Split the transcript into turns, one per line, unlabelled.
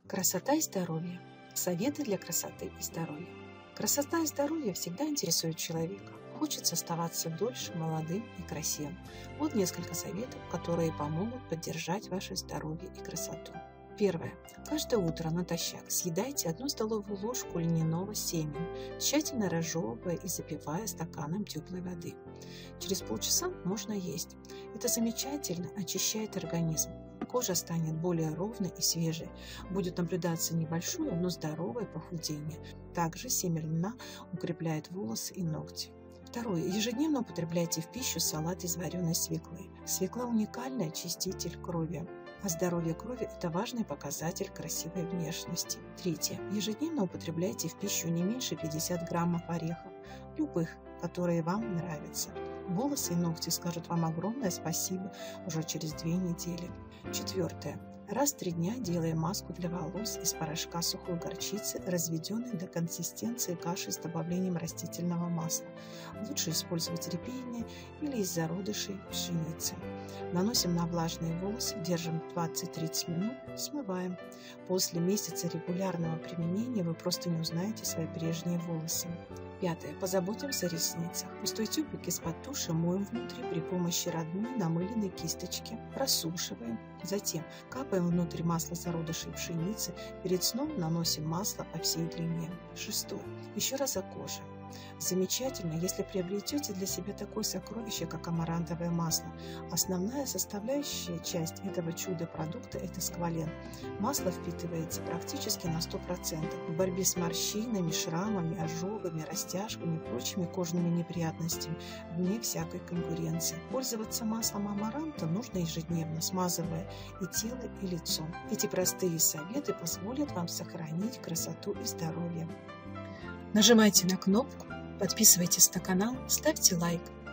Красота и здоровье. Советы для красоты и здоровья. Красота и здоровье всегда интересуют человека. Хочется оставаться дольше молодым и красивым. Вот несколько советов, которые помогут поддержать ваше здоровье и красоту. Первое. Каждое утро натощак съедайте 1 столовую ложку льняного семени, тщательно разжевывая и запивая стаканом теплой воды. Через полчаса можно есть. Это замечательно очищает организм. Кожа станет более ровной и свежей. Будет наблюдаться небольшое, но здоровое похудение. Также семя льна укрепляет волосы и ногти. Второе. Ежедневно употребляйте в пищу салат из вареной свеклы. Свекла – уникальный очиститель крови. А здоровье крови – это важный показатель красивой внешности. Третье. Ежедневно употребляйте в пищу не меньше 50 граммов орехов, любых, которые вам нравятся. Волосы и ногти скажут вам огромное спасибо уже через 2 недели. Четвертое. Раз в 3 дня делаем маску для волос из порошка сухой горчицы, разведенной до консистенции каши с добавлением растительного масла. Лучше использовать репейные или из зародышей пшеницы. Наносим на влажные волосы, держим 20-30 минут, смываем. После месяца регулярного применения вы просто не узнаете свои прежние волосы. Пятое. Позаботимся о ресницах. Пустой тюбик из-под туши моем внутри при помощи родной намыленной кисточки. Просушиваем. Затем капаем внутрь масло зародышей пшеницы. Перед сном наносим масло по всей длине. Шестое. Еще раз о коже. Замечательно, если приобретете для себя такое сокровище, как амарантовое масло. Основная составляющая часть этого чудо-продукта – это сквален. Масло впитывается практически на 100%. В борьбе с морщинами, шрамами, ожогами, растяжками и прочими кожными неприятностями вне всякой конкуренции. Пользоваться маслом амаранта нужно ежедневно, смазывая и тело, и лицо. Эти простые советы позволят вам сохранить красоту и здоровье. Нажимайте на кнопку, подписывайтесь на канал, ставьте лайк.